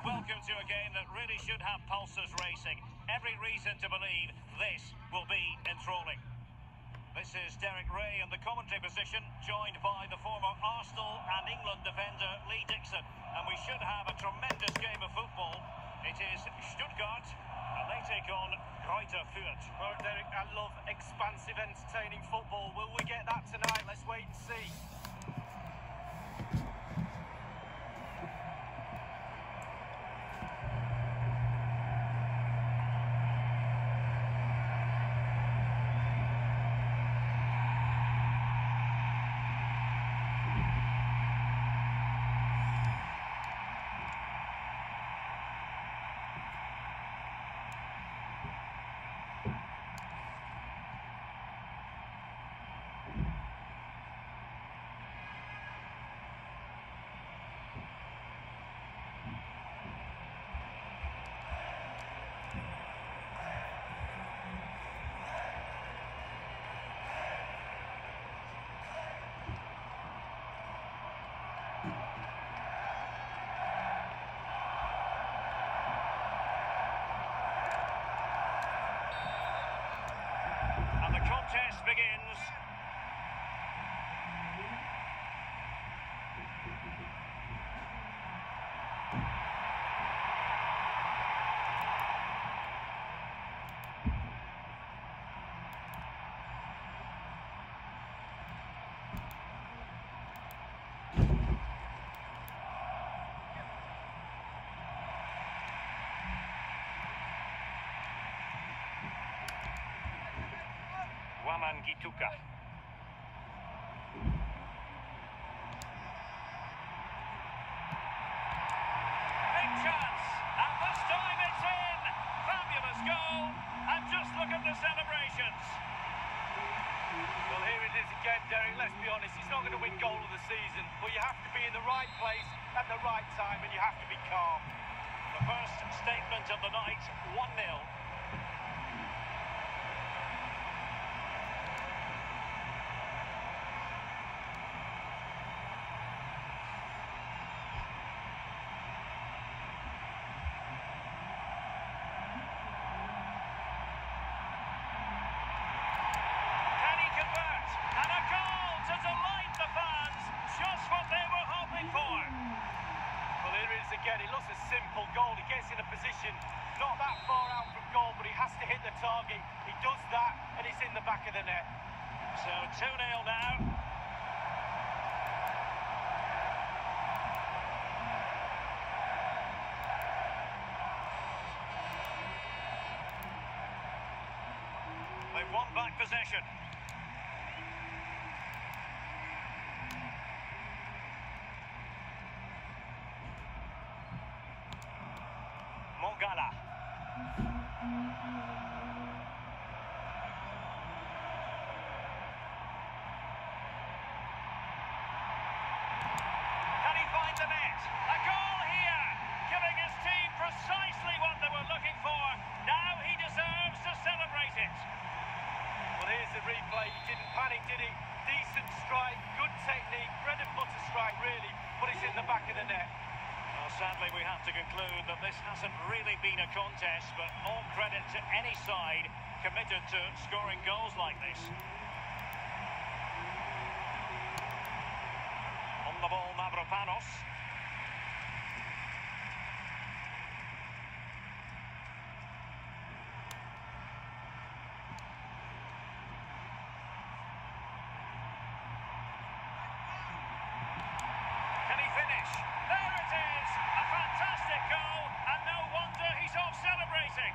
and welcome to a game that really should have pulses racing. Every reason to believe this will be enthralling. This is Derek Ray in the commentary position, joined by the former Arsenal and England defender Lee Dixon. And we should have a tremendous game of football. It is Stuttgart, and they take on Gruether Furth. Well, Derek, I love expansive, entertaining football. Will we get that tonight? Let's wait and see. And the contest begins. Gituka. Big chance, and this time it's in. Fabulous goal, and just look at the celebrations. Well, here it is again, Derek. Let's be honest, he's not going to win goal of the season, but you have to be in the right place at the right time, and you have to be calm. The first statement of the night, 1-0. Again, it looks a simple goal. He gets in a position not that far out from goal, but he has to hit the target. He does that, and it's in the back of the net. So 2-0 now. They've won back possession. Mongala. Can he find the net? A goal here, giving his team precisely what they were looking for. Now he deserves to celebrate it. Well, here's the replay. He didn't panic, did he? Decent strike, good technique, bread and butter strike, really, but it's in the back of the net. Well, sadly, we have to conclude that this hasn't really been a contest, but all credit to any side committed to scoring goals like this. On the ball, Mavropanos. Can he finish? There it is! A fantastic goal, and no wonder he's off celebrating.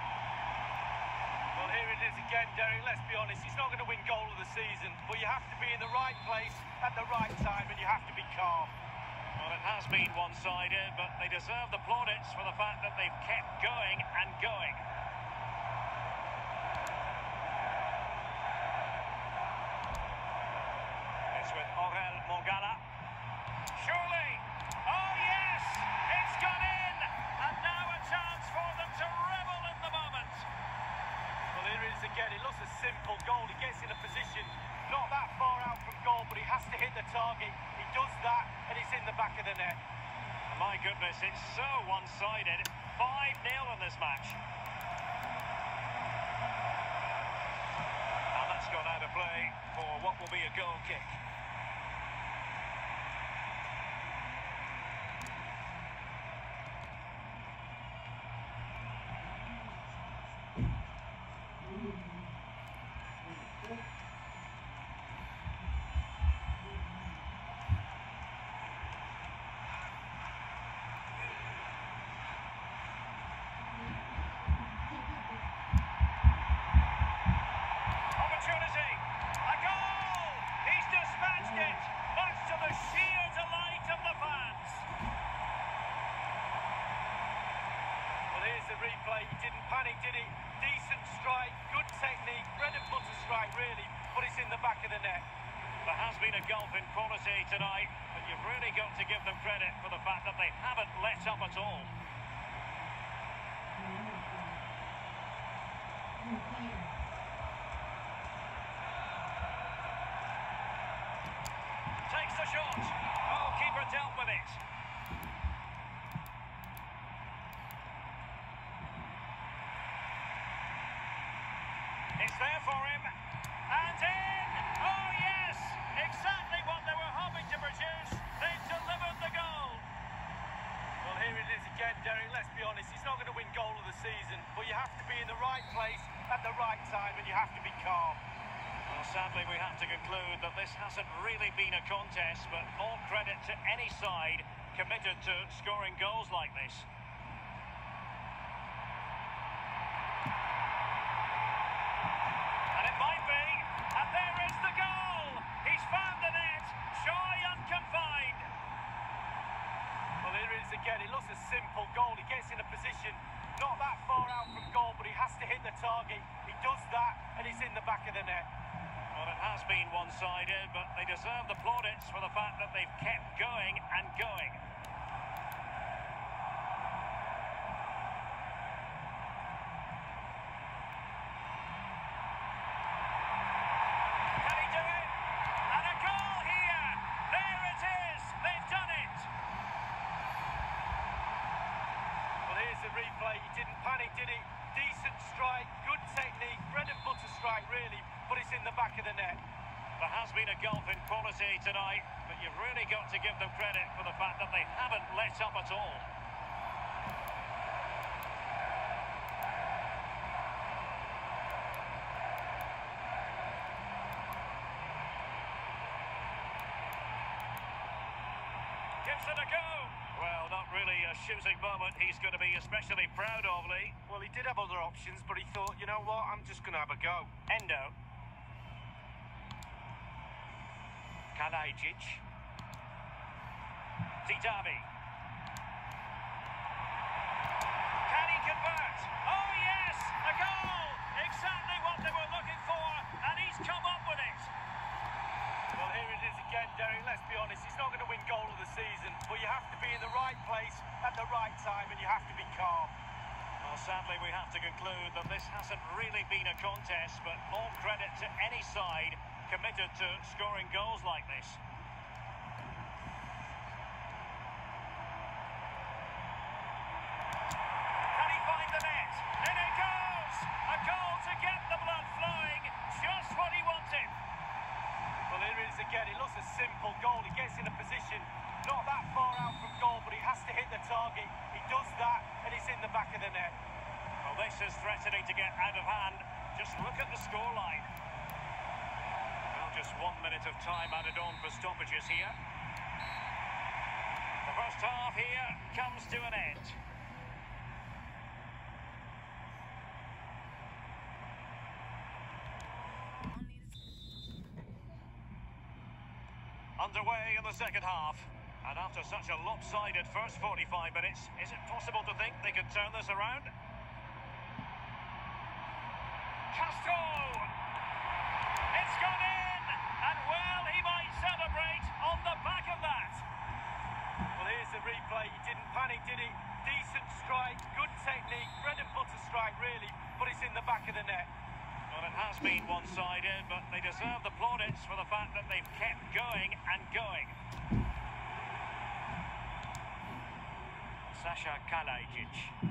Well, here it is again, Derek. Let's be honest, he's not going to win goal of the season, but you have to be in the right place at the right time, and you have to be calm. Well, it has been one-sided, but they deserve the plaudits for the fact that they've kept going and going. It's with Orel Mongala. Surely! Oh, yes! It's gone in! And now a chance for them to revel in the moment. Well, here it is again. It looks a simple goal. He gets in a position not that far out from goal, but he has to hit the target. He does that, and it's in the back of the net. My goodness, it's so one-sided. 5-0 in this match. And that's gone out of play for what will be a goal kick. Replay, he didn't panic, did he? Decent strike, good technique, bread and butter strike really, but it's in the back of the net. There has been a gulf in quality tonight, but you've really got to give them credit for the fact that they haven't let up at all. Takes the shot. Oh, keeper dealt with it. It's there for him, and in! Oh yes! Exactly what they were hoping to produce. They've delivered the goal. Well, here it is again, Derek. Let's be honest, he's not going to win goal of the season, but you have to be in the right place at the right time, and you have to be calm. Well, sadly, we have to conclude that this hasn't really been a contest, but all credit to any side committed to scoring goals like this. Again, it looks a simple goal. He gets in a position not that far out from goal, but he has to hit the target. He does that, and he's in the back of the net. Well, it has been one-sided, but they deserve the plaudits for the fact that they've kept going and going. Can he do it? And a goal here! There it is! They've done it! Here's the replay, he didn't panic, did he? Decent strike, good technique, bread and butter strike really, but it's in the back of the net. There has been a gulf in quality tonight, but you've really got to give them credit for the fact that they haven't let up at all. Gives it a go. Well, not really a shooting moment he's going to be especially proud of, Lee. Well, he did have other options, but he thought, you know what, I'm just going to have a go. Endo. Kalajic. Titavi. Can he convert? Oh, yes! A goal! Exactly what they were looking for, and he's come up with it. Well, here it is again, Derek. Let's be honest, he's not going to win goal of the season, but you have to be in the right place at the right time, and you have to be calm. Well, sadly, we have to conclude that this hasn't really been a contest, but all credit to any side committed to scoring goals like this. Can he find the net? In it goes! A goal to get the blood flowing, just what he wanted. Well, here it is again. It looks a simple goal. He gets in a position not that far out from goal, but he has to hit the target. He does that, and it's in the back of the net. Well, this is threatening to get out of hand. Just look at the scoreline. Well, just 1 minute of time added on for stoppages here. The first half here comes to an end. Underway in the second half, and after such a lopsided first 45 minutes, is it possible to think they could turn this around? Castro! It's gone in, and well, he might celebrate on the back of that. Well, here's the replay. He didn't panic, did he? Decent strike, good technique, bread and butter strike really, but it's in the back of the net. Well, it has been one-sided, but they deserve the plaudits for the fact that they've kept going and going. Sasha Kalajic.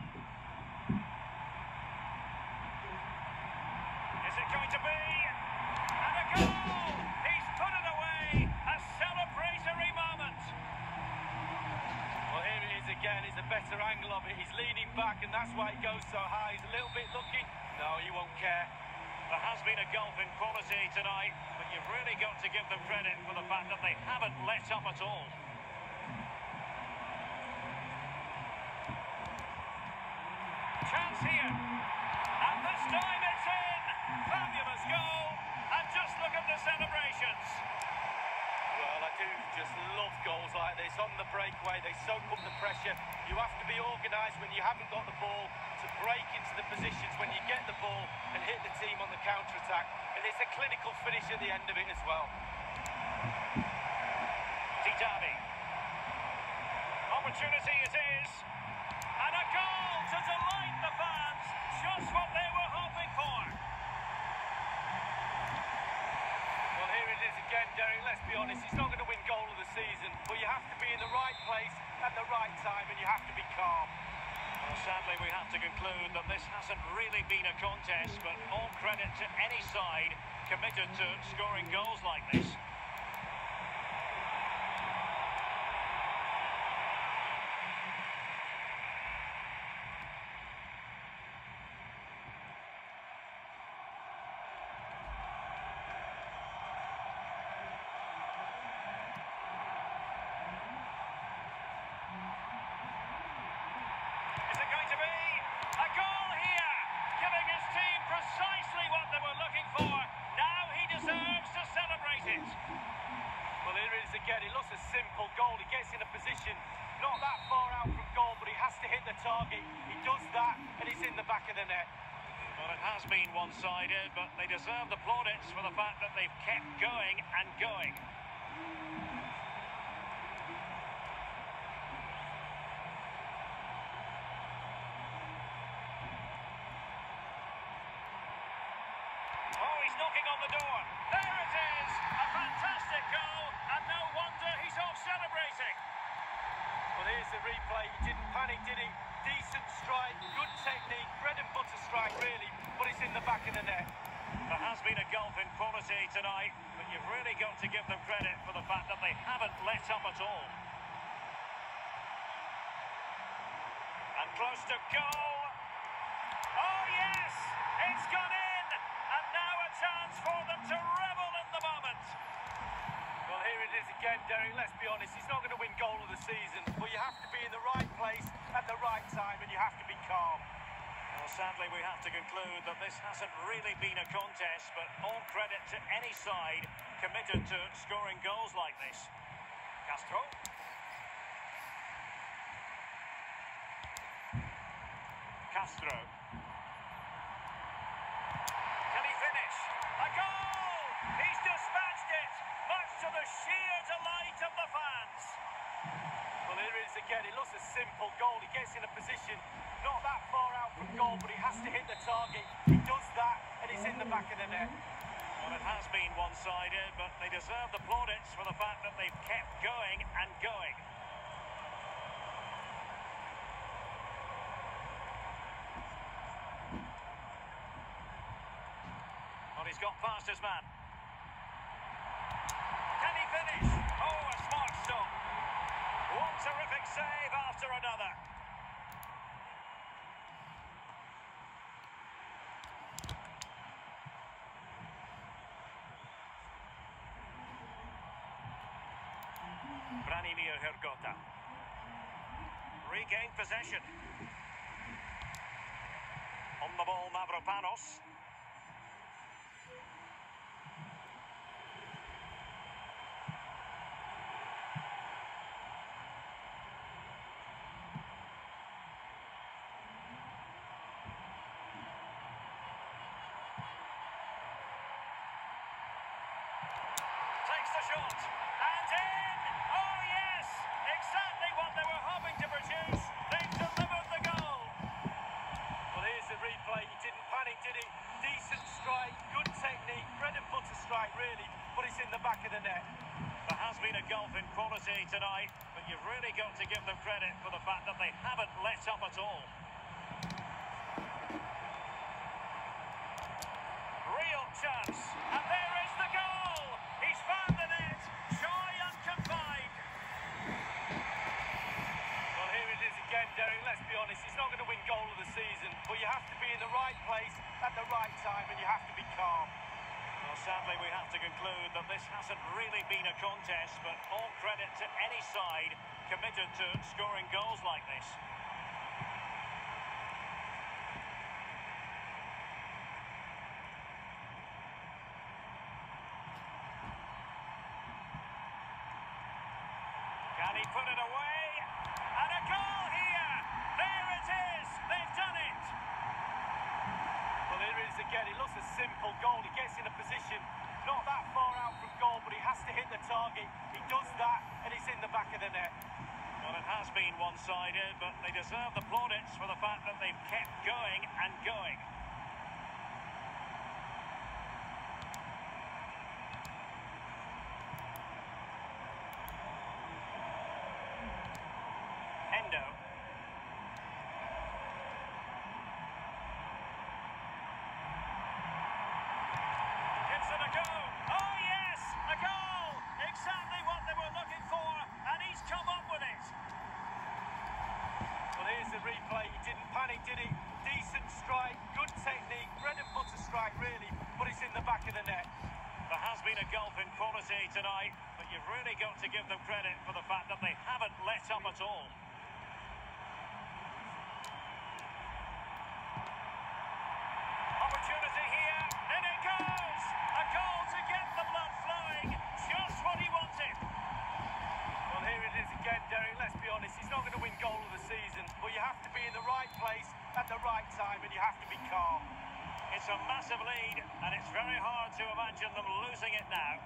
Is it going to be? And a goal! He's put it away! A celebratory moment! Well, here it is again. It's a better angle of it. He's leaning back, and that's why it goes so high. He's a little bit lucky. No, he won't care. There has been a gulf in quality tonight, but you've really got to give them credit for the fact that they haven't let up at all. Chance here, and this time it's in! Fabulous goal, and just look at the celebrations. Well, I do just love goals like this. On the breakaway, they soak up the pressure. You have to be organised when you haven't got the ball to break into the positions when you get the ball and hit the team on the counter-attack. And it's a clinical finish at the end of it as well. Titavi. Opportunity it is. And a goal to delight the fans. Just what they were hoping for. Well, here it is again, Derek. Let's be honest, he's not going to win goal of the season, but you have to be in the right place at the right time, and you have to be calm. Well, sadly, we have to conclude that this hasn't really been a contest, but all credit to any side committed to scoring goals like this. Is it going to be? A goal here, giving his team precisely what they were looking for. Now he deserves to celebrate it. Well, here it is again. It looks a simple goal. He gets in a position not that far out from goal, but he has to hit the target. He does that, and it's in the back of the net. Well, it has been one-sided, but they deserve the plaudits for the fact that they've kept going and going. Oh, he's knocking on the door. There it is! A fantastic goal, and no wonder he's off celebrating. Well, here's the replay. He didn't panic, did he? Decent strike, good technique, bread and butter strike, really, but it's in the back of the net. There has been a gulf in quality tonight, but you've really got to give them credit for the fact that they haven't let up at all. And close to goal. Oh, yes! It's gone in! And now a chance for them to revel in the moment. Well, here it is again, Derek. Let's be honest, he's not going to win goal of the season, but you have to be in the right place at the right time, and you have to be calm. Well, sadly, we have to conclude that this hasn't really been a contest, but all credit to any side committed to scoring goals like this. Castro. Castro. Can he finish? A goal! He's dispatched it, much to the sheer delight of the fans. Well, here it is again. It looks a simple goal. He gets in a position not that far out from goal, but he has to hit the target. He does that, and it's in the back of the net. Well, it has been one-sided, but they deserve the plaudits for the fact that they've kept going and going. Well, he's got past his man. Can he finish? Oh, a smart stop. One terrific save after another. Branimir Hergota. Regained possession. On the ball, Mavropanos. Takes the shot, and in! Oh yes! Exactly what they were hoping to produce. They've delivered the goal. Well, here's the replay. He didn't panic, did he? Decent strike, good technique, bread and butter strike, really, but it's in the back of the net. There has been a goal gulf in quality tonight, but you've really got to give them credit for the fact that they haven't let up at all. Real chance, and there is the goal! He's found the net, shy and confined. Well, here it is again, Derek. Let's be honest, he's not going to win goal of the season, but you have to be in the right place at the right time, and you have to be calm. Well, sadly, we have to conclude that this hasn't really been a contest, but all credit to any side committed to scoring goals like this. Can he put it away? And a goal here! There it is! They've done it! Well, here it is again. It looks a simple goal. He gets in a position not that far out from goal, but he has to hit the target. He does that, and it's in the back of the net. Well, it has been one-sided, but they deserve the plaudits for the fact that they've kept going and going. Endo. Gives it a go. Oh, yes! A goal! Exactly what they were looking for, and he's come up with it. Well, here's the replay. He didn't panic, did he? Decent strike, good technique, bread and butter strike, really, but it's in the back of the net. There has been a gulf in quality tonight, but you've really got to give them credit for the fact that they haven't let up at all. Opportunity here, and it goes! A goal to get the blood flowing, just what he wanted. Well, here it is again, Derek. Let's be honest, he's not going to win goal of the season, but you have to be in the right place at the right time, and you have to be calm. It's a massive lead, and it's very hard to imagine them losing it now.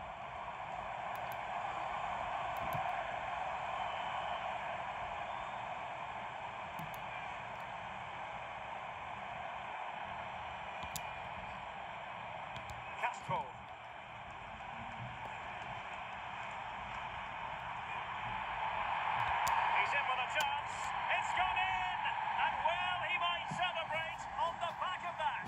Castro. He's in with a chance. It's gone in! And well, he might celebrate on the back of that.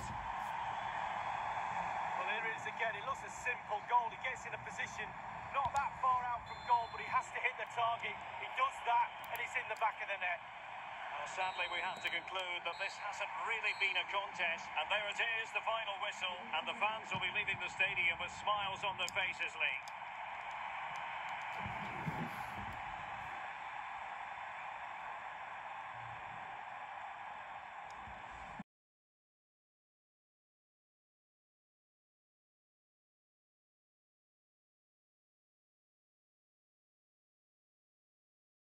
Well, here it is again. It looks a simple goal. He gets in a position not that far out from goal, but he has to hit the target. He does that, and it's in the back of the net. Well, sadly, we have to conclude that this hasn't really been a contest. And there it is, the final whistle. And the fans will be leaving the stadium with smiles on their faces, Lee.